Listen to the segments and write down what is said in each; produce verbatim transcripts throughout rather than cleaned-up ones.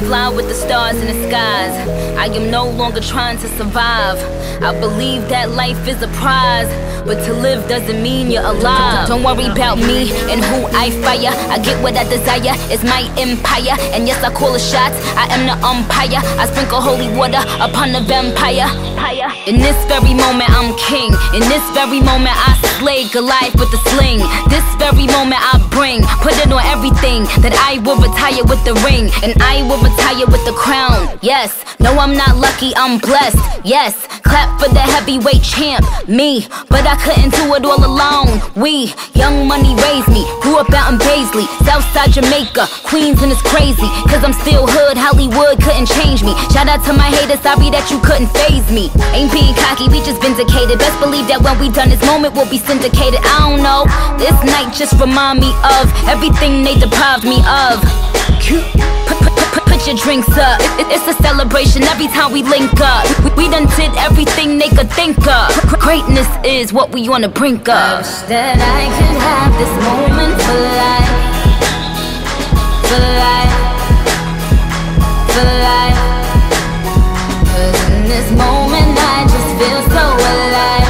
fly with the stars in the skies. I am no longer trying to survive. I believe that life is a prize, but to live doesn't mean you're alive. Don't worry about me and who I fire. I get what I desire, it's my empire. And yes, I call the shots, I am the umpire. I sprinkle holy water upon the vampire. In this very moment I'm king. In this very moment I slay Goliath with the sling. This very moment I bring, put it on everything, that I will retire with the ring, and I will retire with the crown. Yes, no, I'm not lucky, I'm blessed. Yes, clap for the heavyweight champ, me. But I couldn't do it all alone. We, Young Money raised me, grew up out in Paisley, Southside Jamaica, Queens, and it's crazy, cause I'm still hood, Hollywood couldn't change me. Shout out to my haters, sorry that you couldn't faze me. Ain't being cocky, we just vindicated. Best believe that when we done, this moment will be syndicated. I don't know, this night just remind me of everything they deprived me of. Put, put, put, put your drinks up, it, it's a celebration every time we link up. We, we done did everything they could think of. Greatness is what we on the brink of. I wish that I could have this moment for life, for life, for life. Cause in this moment I just feel so alive,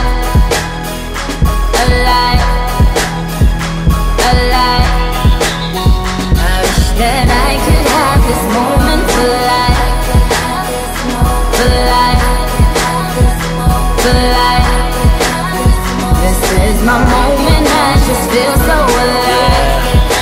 alive, alive. I wish that I could have this moment for life, for life, for life. This is my moment, I just feel so alive,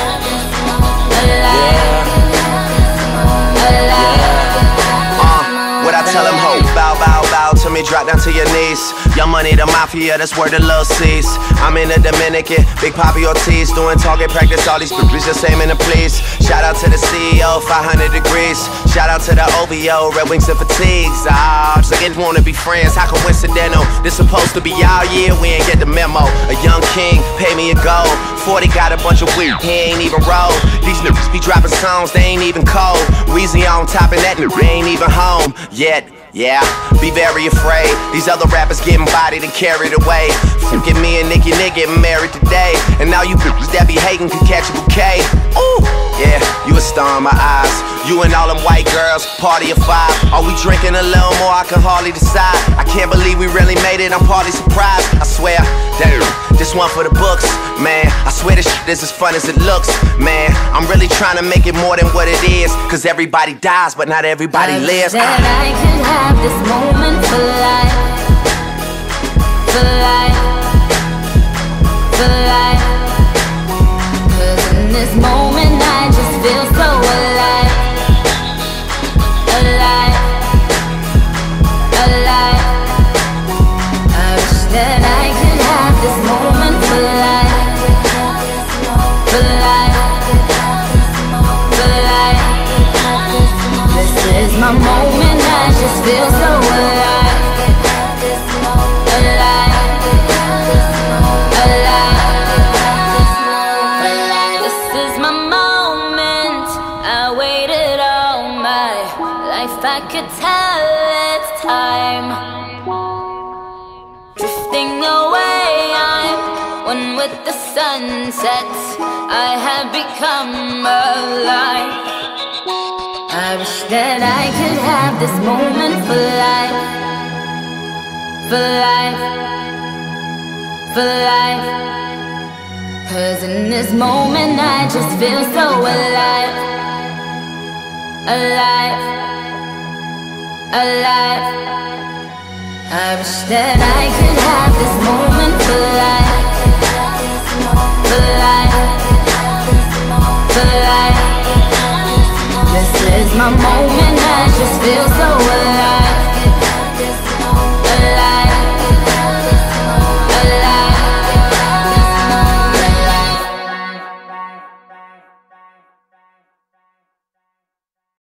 alive, alive. Uh, what I tell him, ho, bow, bow, bow to me, drop down to your knees. Young Money, the mafia, that's where the love sees. I'm in the Dominican, Big Papi Ortiz, doing target practice, all these bitches just aiming to please. Shout out to the C E O, five hundred degrees. Shout out to the O V O, Red Wings and Fatigues. Ah, just like wanna be friends, how coincidental. This supposed to be our year, we ain't get the memo. A young king, pay me a gold. forty got a bunch of weed, he ain't even roll. These niggas be dropping songs, they ain't even cold. Weezy on top of that, they ain't even home yet. Yeah, be very afraid. These other rappers getting bodied and carried away. Fucking me and Nicki Nick getting married today. And now you bitches that be hating can catch a bouquet. Ooh, yeah, you a star in my eyes. You and all them white girls, party of five. Are we drinking a little more? I can hardly decide. I can't believe we really made it, I'm partly surprised. I swear, damn, this one for the books, man. I swear this shit is as fun as it looks, man. I'm really trying to make it more than what it is. Cause everybody dies, but not everybody I lives. That I could have this moment for life, for life, for life. Cause in this moment I just feel so alive, alive, alive. I wish that I could have this moment for life, for life, for life. This is my moment, I just feel so alive, alive, alive. This is my moment, I waited all my life, I could tell it's time. Drifting away, I'm one with the sunset, I have become alive. I wish that I could have this moment for life, for life, for life. Cause in this moment I just feel so alive, alive, alive. I wish that I could have this moment for life, for life, for life. This is my moment, I just feel so alive.